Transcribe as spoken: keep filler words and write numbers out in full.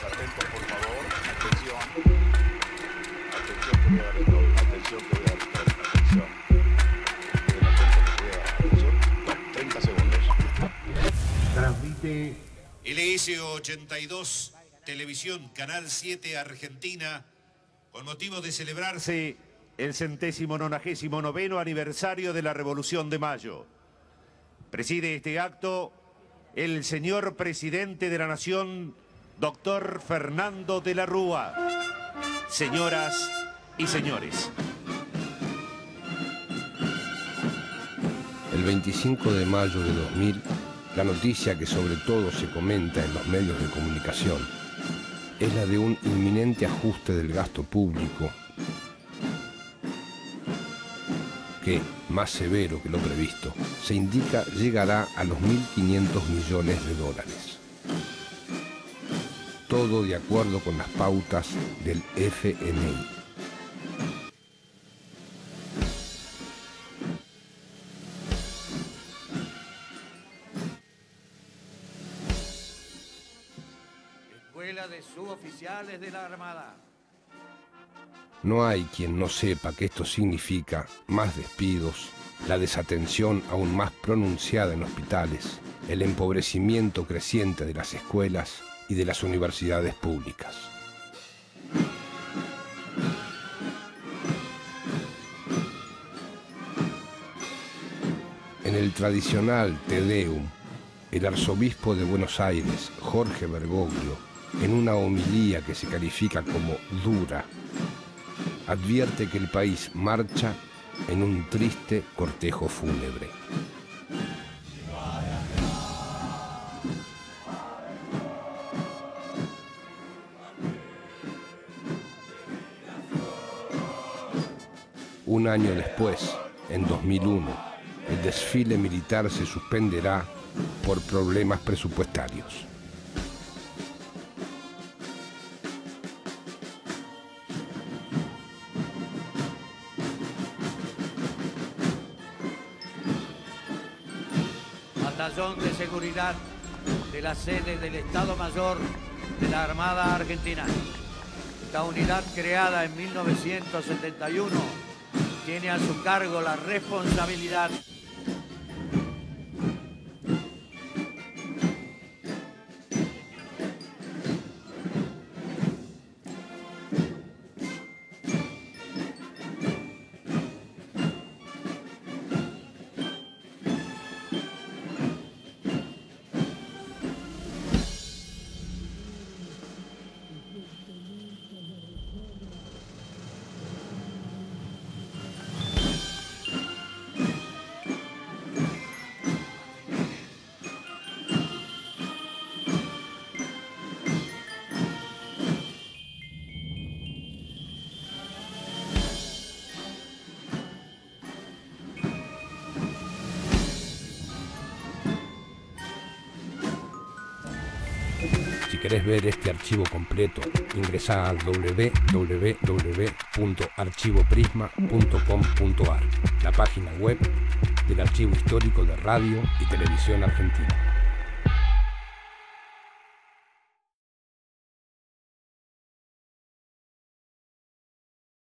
atentos, por favor. Atención. Atención que voy a dar esto. Atención que voy a dar esto. Atención. Queden atentos que voy a dar. Atención. treinta segundos. Transmite L S ochenta y dos, Televisión, Canal siete, Argentina, con motivo de celebrarse el centésimo nonagésimo noveno aniversario de la Revolución de Mayo. Preside este acto el señor presidente de la Nación, doctor Fernando de la Rúa. Señoras y señores. El veinticinco de mayo de dos mil, la noticia que sobre todo se comenta en los medios de comunicación es la de un inminente ajuste del gasto público que, más severo que lo previsto, se indica llegará a los mil quinientos millones de dólares. Todo de acuerdo con las pautas del F M I. Escuela de Suboficiales de la Armada. No hay quien no sepa que esto significa más despidos, la desatención aún más pronunciada en hospitales, el empobrecimiento creciente de las escuelas y de las universidades públicas. En el tradicional Te Deum, el arzobispo de Buenos Aires, Jorge Bergoglio, en una homilía que se califica como dura, advierte que el país marcha en un triste cortejo fúnebre. Un año después, en dos mil uno, el desfile militar se suspenderá por problemas presupuestarios. Batallón de Seguridad de la sede del Estado Mayor de la Armada Argentina. Esta unidad, creada en mil novecientos setenta y uno, tiene a su cargo la responsabilidad Si querés ver este archivo completo, ingresá a doble u doble u doble u punto archivoprisma punto com punto ar, la página web del Archivo Histórico de Radio y Televisión Argentina.